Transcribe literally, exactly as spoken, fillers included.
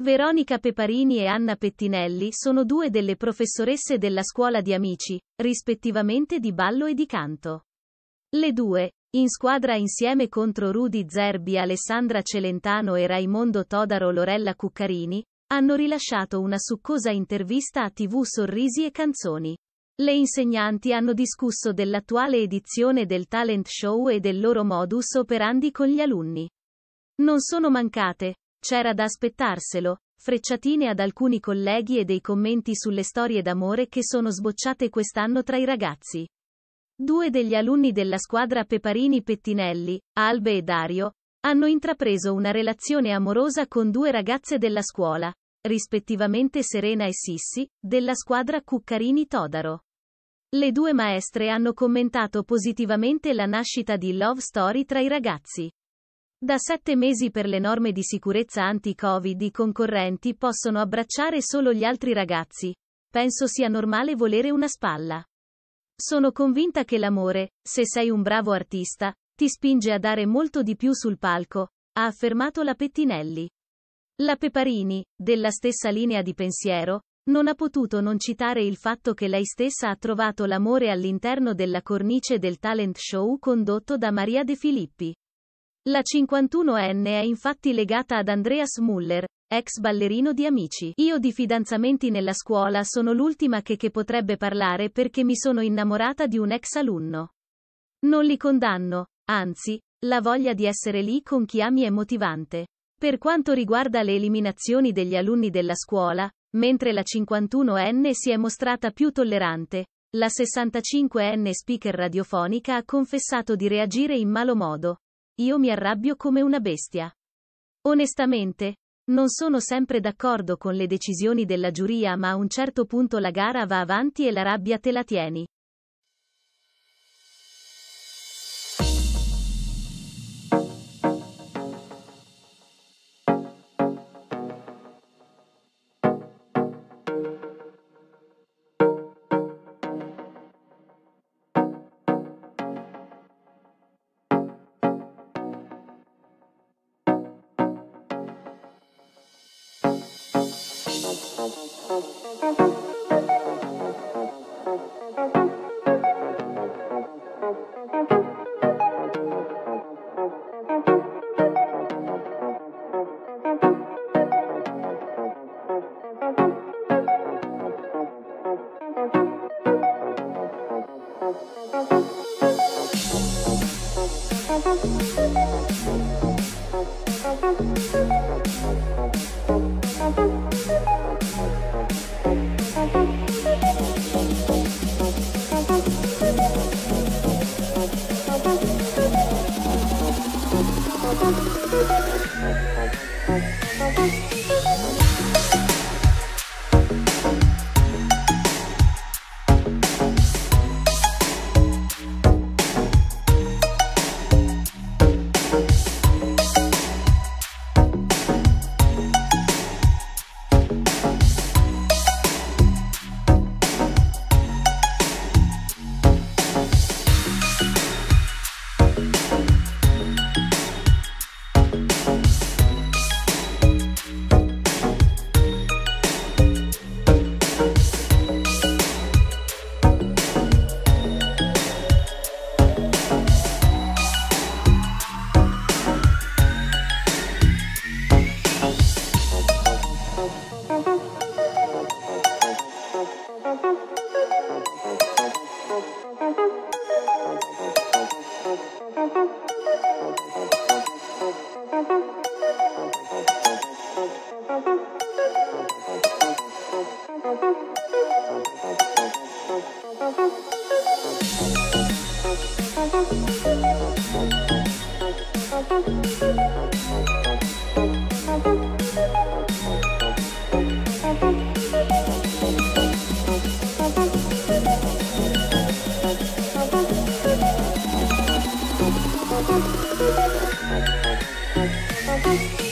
Veronica Peparini e Anna Pettinelli sono due delle professoresse della scuola di Amici, rispettivamente di ballo e di canto. Le due, in squadra insieme contro Rudy Zerbi, Alessandra Celentano e Raimondo Todaro Lorella Cuccarini, hanno rilasciato una succosa intervista a tivù Sorrisi e Canzoni. Le insegnanti hanno discusso dell'attuale edizione del talent show e del loro modus operandi con gli alunni. Non sono mancate, c'era da aspettarselo, frecciatine ad alcuni colleghi e dei commenti sulle storie d'amore che sono sbocciate quest'anno tra i ragazzi. Due degli alunni della squadra Peparini Pettinelli, Albe e Dario, hanno intrapreso una relazione amorosa con due ragazze della scuola, rispettivamente Serena e Sissi, della squadra Cuccarini Todaro. Le due maestre hanno commentato positivamente la nascita di Love Story tra i ragazzi. Da sette mesi per le norme di sicurezza anti-Covid i concorrenti possono abbracciare solo gli altri ragazzi. Penso sia normale volere una spalla. Sono convinta che l'amore, se sei un bravo artista, ti spinge a dare molto di più sul palco, ha affermato la Pettinelli. La Peparini, della stessa linea di pensiero, non ha potuto non citare il fatto che lei stessa ha trovato l'amore all'interno della cornice del talent show condotto da Maria De Filippi. La cinquantunovenne è infatti legata ad Andreas Muller, ex ballerino di Amici. Io di fidanzamenti nella scuola sono l'ultima che che potrebbe parlare perché mi sono innamorata di un ex alunno. Non li condanno, anzi, la voglia di essere lì con chi ami è motivante. Per quanto riguarda le eliminazioni degli alunni della scuola, mentre la cinquantunovenne si è mostrata più tollerante, la sessantacinquenne speaker radiofonica ha confessato di reagire in malo modo. Io mi arrabbio come una bestia. Onestamente, non sono sempre d'accordo con le decisioni della giuria, ma a un certo punto la gara va avanti e la rabbia te la tieni. Thank you.